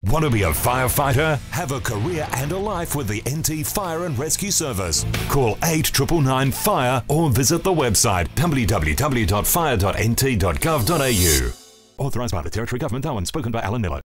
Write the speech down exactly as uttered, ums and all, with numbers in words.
Want to be a firefighter? Have a career and a life with the N T Fire and Rescue Service. Call eight nine nine nine FIRE or visit the website w w w dot fire dot n t dot gov dot a u. Authorised by the Territory Government, Darwin. Spoken by Alan Miller.